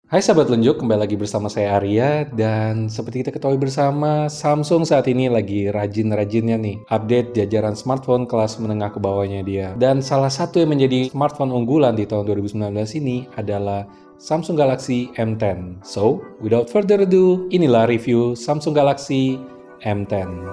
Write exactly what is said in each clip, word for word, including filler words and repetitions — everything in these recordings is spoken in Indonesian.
Hai sahabat Lenjuk, kembali lagi bersama saya Arya, dan seperti kita ketahui bersama, Samsung saat ini lagi rajin-rajinnya nih update jajaran smartphone kelas menengah ke bawahnya dia. Dan salah satu yang menjadi smartphone unggulan di tahun dua ribu sembilan belas ini adalah Samsung Galaxy M sepuluh. So, without further ado, inilah review Samsung Galaxy M sepuluh.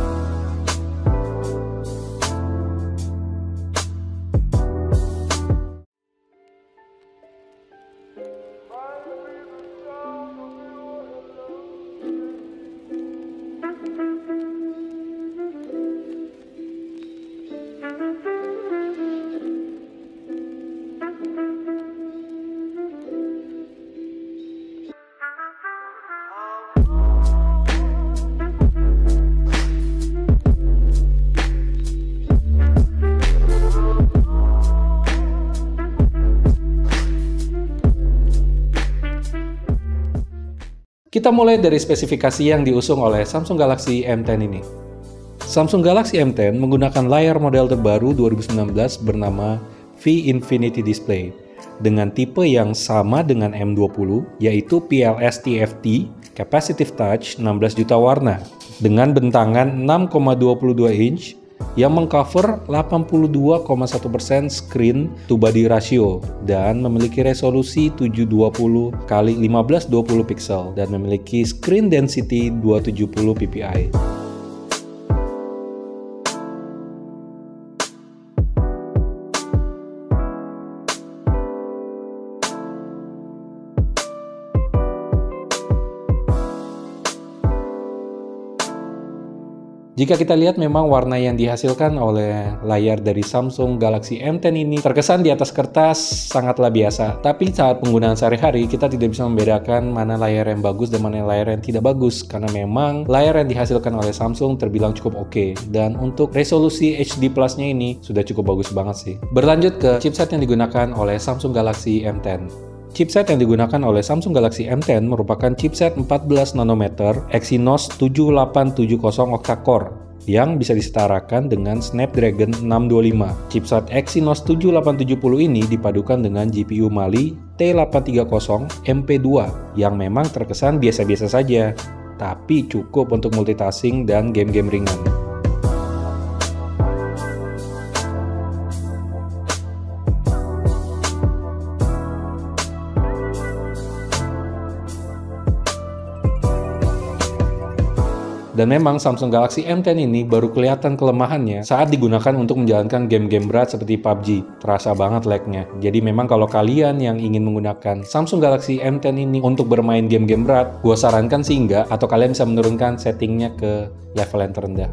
Kita mulai dari spesifikasi yang diusung oleh Samsung Galaxy M sepuluh ini. Samsung Galaxy M sepuluh menggunakan layar model terbaru dua ribu sembilan belas bernama V Infinity Display dengan tipe yang sama dengan M dua puluh, yaitu P L S T F T Capacitive Touch enam belas juta warna dengan bentangan enam koma dua dua inch yang mengcover delapan puluh dua koma satu persen screen to body ratio dan memiliki resolusi tujuh ratus dua puluh kali lima belas dua puluh pixel dan memiliki screen density dua ratus tujuh puluh p p i. Jika kita lihat, memang warna yang dihasilkan oleh layar dari Samsung Galaxy M sepuluh ini terkesan di atas kertas sangatlah biasa. Tapi saat penggunaan sehari-hari, kita tidak bisa membedakan mana layar yang bagus dan mana layar yang tidak bagus. Karena memang layar yang dihasilkan oleh Samsung terbilang cukup oke. Dan untuk resolusi H D Plus-nya ini sudah cukup bagus banget sih. Berlanjut ke chipset yang digunakan oleh Samsung Galaxy M sepuluh. Chipset yang digunakan oleh Samsung Galaxy M sepuluh merupakan chipset empat belas nanometer Exynos tujuh delapan tujuh nol octa-core yang bisa disetarakan dengan Snapdragon enam dua lima. Chipset Exynos tujuh delapan tujuh nol ini dipadukan dengan G P U Mali T delapan tiga nol M P dua yang memang terkesan biasa-biasa saja, tapi cukup untuk multitasking dan game-game ringan. Dan memang Samsung Galaxy M sepuluh ini baru kelihatan kelemahannya saat digunakan untuk menjalankan game-game berat seperti P U B G. Terasa banget lag-nya. Jadi memang kalau kalian yang ingin menggunakan Samsung Galaxy M sepuluh ini untuk bermain game-game berat, gue sarankan sih enggak, atau kalian bisa menurunkan settingnya ke level yang terendah.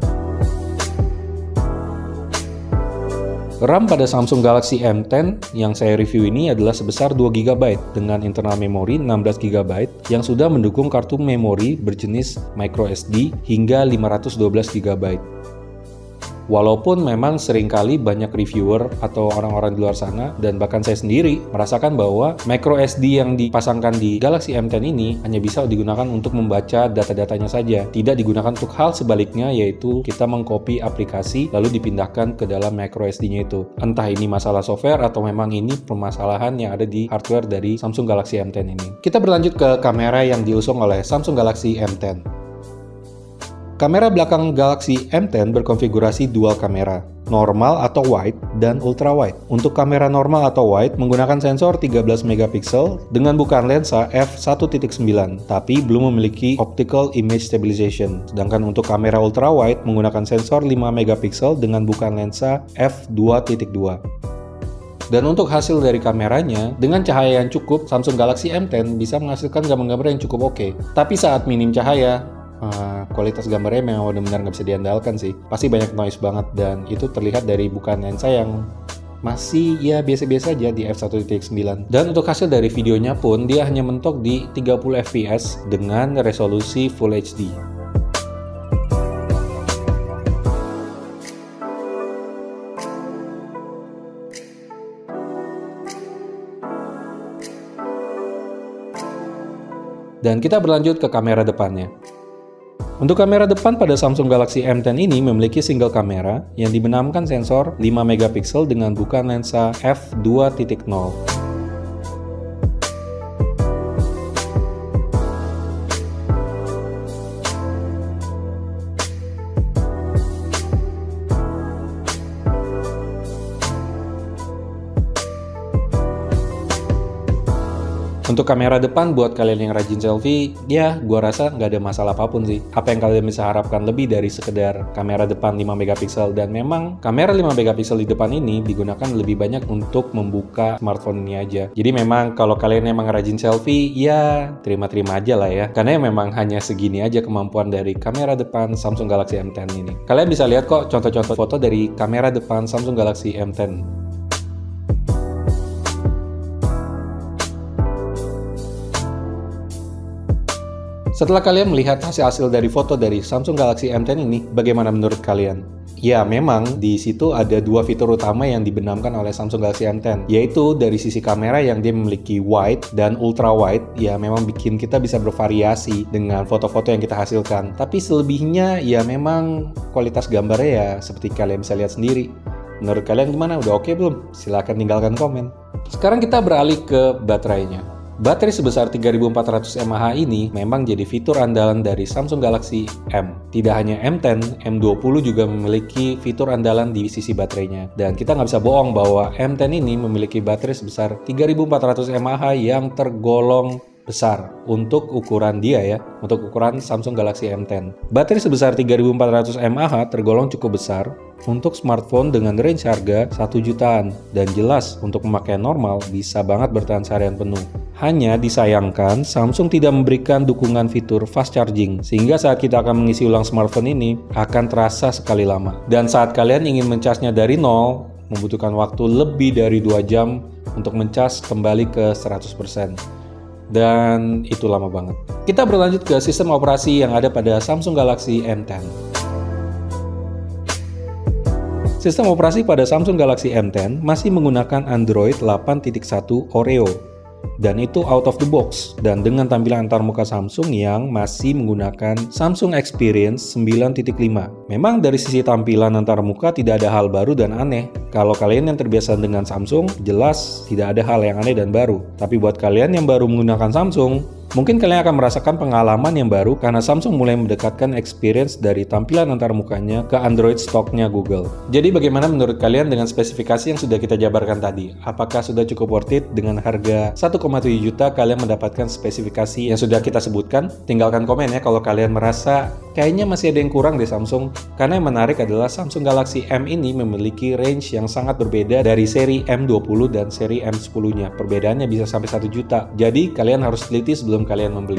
RAM pada Samsung Galaxy M sepuluh yang saya review ini adalah sebesar dua giga byte dengan internal memori enam belas giga byte yang sudah mendukung kartu memori berjenis microSD hingga lima ratus dua belas giga byte. Walaupun memang seringkali banyak reviewer atau orang-orang di luar sana dan bahkan saya sendiri merasakan bahwa microSD yang dipasangkan di Galaxy M sepuluh ini hanya bisa digunakan untuk membaca data-datanya saja, tidak digunakan untuk hal sebaliknya, yaitu kita mengcopy aplikasi lalu dipindahkan ke dalam microSD-nya itu. Entah ini masalah software atau memang ini permasalahan yang ada di hardware dari Samsung Galaxy M sepuluh ini. Kita berlanjut ke kamera yang diusung oleh Samsung Galaxy M sepuluh. Kamera belakang Galaxy M sepuluh berkonfigurasi dual kamera, normal atau wide dan ultra wide. Untuk kamera normal atau wide menggunakan sensor tiga belas megapiksel dengan bukaan lensa f satu titik sembilan, tapi belum memiliki optical image stabilization. Sedangkan untuk kamera ultra wide menggunakan sensor lima megapiksel dengan bukaan lensa f dua titik dua. Dan untuk hasil dari kameranya, dengan cahaya yang cukup, Samsung Galaxy M sepuluh bisa menghasilkan gambar-gambar yang cukup oke. Tapi saat minim cahaya, Uh, kualitas gambarnya memang benar-benar nggak bisa diandalkan sih. Pasti banyak noise banget dan itu terlihat dari bukaan lensa yang masih ya biasa-biasa aja di f satu titik sembilan. Dan untuk hasil dari videonya pun dia hanya mentok di tiga puluh F P S dengan resolusi Full H D. Dan kita berlanjut ke kamera depannya. Untuk kamera depan pada Samsung Galaxy M sepuluh ini memiliki single kamera yang dibenamkan sensor lima megapiksel dengan bukaan lensa f dua titik nol. Untuk kamera depan buat kalian yang rajin selfie, ya gua rasa nggak ada masalah apapun sih. Apa yang kalian bisa harapkan lebih dari sekedar kamera depan lima megapiksel, dan memang kamera lima megapiksel di depan ini digunakan lebih banyak untuk membuka smartphone ini aja. Jadi memang kalau kalian emang rajin selfie, ya terima-terima aja lah ya. Karena memang hanya segini aja kemampuan dari kamera depan Samsung Galaxy M sepuluh ini. Kalian bisa lihat kok contoh-contoh foto dari kamera depan Samsung Galaxy M sepuluh. Setelah kalian melihat hasil-hasil dari foto dari Samsung Galaxy M sepuluh ini, bagaimana menurut kalian? Ya, memang di situ ada dua fitur utama yang dibenamkan oleh Samsung Galaxy M sepuluh, yaitu dari sisi kamera yang dia memiliki wide dan ultra wide, ya memang bikin kita bisa bervariasi dengan foto-foto yang kita hasilkan. Tapi selebihnya, ya memang kualitas gambarnya ya seperti kalian bisa lihat sendiri. Menurut kalian gimana? Udah oke belum? Silahkan tinggalkan komen. Sekarang kita beralih ke baterainya. Baterai sebesar tiga ribu empat ratus mAh ini memang jadi fitur andalan dari Samsung Galaxy M. Tidak hanya M sepuluh, M dua puluh juga memiliki fitur andalan di sisi baterainya. Dan kita nggak bisa bohong bahwa M sepuluh ini memiliki baterai sebesar tiga ribu empat ratus mAh yang tergolong besar untuk ukuran dia ya, untuk ukuran Samsung Galaxy M sepuluh. Baterai sebesar tiga ribu empat ratus mAh tergolong cukup besar untuk smartphone dengan range harga satu jutaan, dan jelas untuk pemakaian normal bisa banget bertahan seharian penuh. Hanya disayangkan Samsung tidak memberikan dukungan fitur fast charging, sehingga saat kita akan mengisi ulang smartphone ini akan terasa sekali lama. Dan saat kalian ingin mencasnya dari nol, membutuhkan waktu lebih dari dua jam untuk mencas kembali ke seratus persen. Dan itu lama banget. Kita berlanjut ke sistem operasi yang ada pada Samsung Galaxy M sepuluh. Sistem operasi pada Samsung Galaxy M sepuluh masih menggunakan Android delapan titik satu Oreo, dan itu out of the box, dan dengan tampilan antarmuka Samsung yang masih menggunakan Samsung Experience sembilan titik lima. Memang dari sisi tampilan antarmuka tidak ada hal baru dan aneh. Kalau kalian yang terbiasa dengan Samsung, jelas tidak ada hal yang aneh dan baru. Tapi buat kalian yang baru menggunakan Samsung, mungkin kalian akan merasakan pengalaman yang baru karena Samsung mulai mendekatkan experience dari tampilan antarmukanya ke Android stoknya Google. Jadi bagaimana menurut kalian dengan spesifikasi yang sudah kita jabarkan tadi? Apakah sudah cukup worth it dengan harga satu koma tujuh juta kalian mendapatkan spesifikasi yang sudah kita sebutkan? Tinggalkan komen ya kalau kalian merasa kayaknya masih ada yang kurang di Samsung. Karena yang menarik adalah Samsung Galaxy M ini memiliki range yang sangat berbeda dari seri M dua puluh dan seri M sepuluh-nya. Perbedaannya bisa sampai satu juta. Jadi kalian harus teliti sebelum kalian membeli.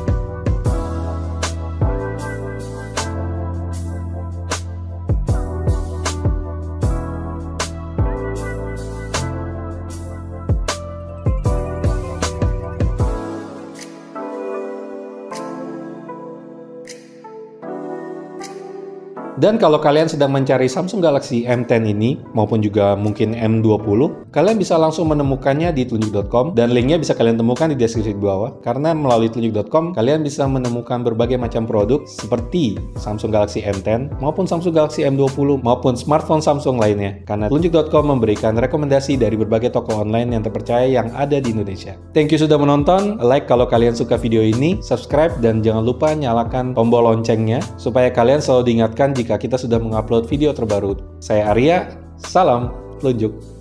Dan kalau kalian sedang mencari Samsung Galaxy M sepuluh ini, maupun juga mungkin M dua puluh, kalian bisa langsung menemukannya di telunjuk dot com, dan linknya bisa kalian temukan di deskripsi di bawah. Karena melalui telunjuk dot com, kalian bisa menemukan berbagai macam produk seperti Samsung Galaxy M sepuluh, maupun Samsung Galaxy M dua puluh, maupun smartphone Samsung lainnya. Karena telunjuk dot com memberikan rekomendasi dari berbagai toko online yang terpercaya yang ada di Indonesia. Thank you sudah menonton, like kalau kalian suka video ini, subscribe, dan jangan lupa nyalakan tombol loncengnya, supaya kalian selalu diingatkan jika kita sudah mengupload video terbaru. Saya Arya, salam telunjuk.